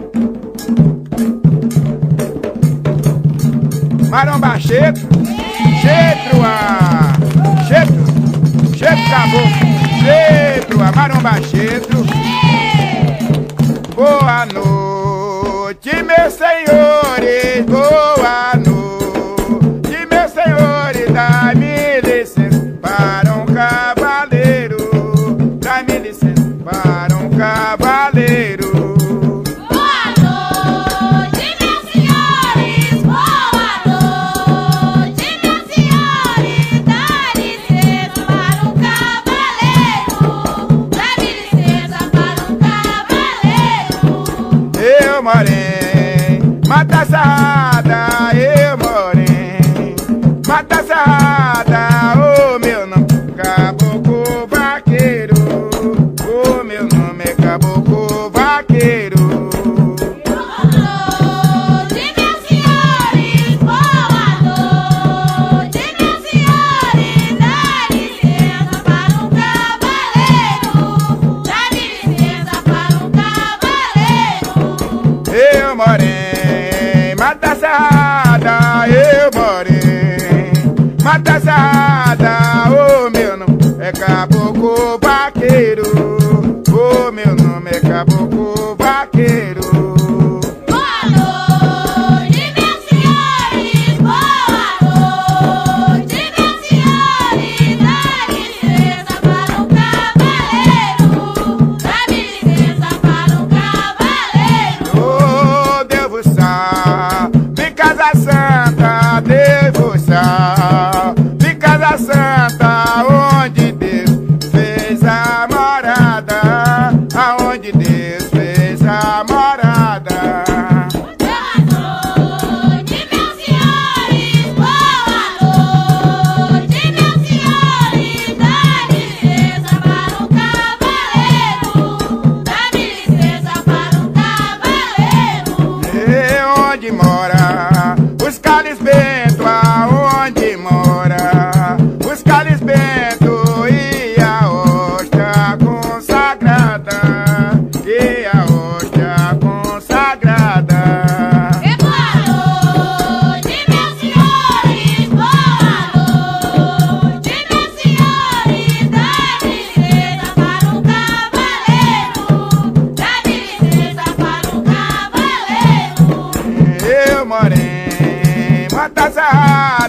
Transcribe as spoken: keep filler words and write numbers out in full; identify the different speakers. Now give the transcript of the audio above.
Speaker 1: Maromba Chetro, Chetro, a Chetro, Chetro caboclo, Chetro, a Maromba Chetro. Boa noite, meus senhores, boa noite, meus senhores, dá-me licença para um cavaleiro, dá-me licença para um cavaleiro. Eu morei, mata sarrada, eu morei, mata sarrada, o meu nome é Caboclo Vaqueiro, o meu nome é Caboclo Vaqueiro.
Speaker 2: Boa noite, meus senhores, boa noite, meus senhores, dá licença para um cavaleiro, dá licença para um cavaleiro.
Speaker 1: Eu morei, mata sarrada, eu morei, mata sarrada, o meu nome é Caboclo Vaqueiro, o meu nome é Caboclo Vaqueiro.
Speaker 2: Boa noite, meus senhores, boa noite, meus senhores, dá licença para um cavaleiro, dá licença para um cavaleiro.
Speaker 1: Ô, Deus sal, de Casa Santa, Deus sal, de Casa Santa, onde Deus fez a morada, aonde Deus fez a morada.
Speaker 2: Boa noite, meus senhores, boa noite, meus senhores, dá licença para um cavaleiro, dá licença para um cavaleiro.
Speaker 1: E onde mora os Carlos Bento, aonde mora os Carlos Bento, e a hóstia consagrada, e a hóstia consagrada.
Speaker 2: E boa noite, meus senhores, boa noite, meus senhores, dá licença para um cavaleiro, dá licença para um cavaleiro.
Speaker 1: Eu morei, mata sarrada.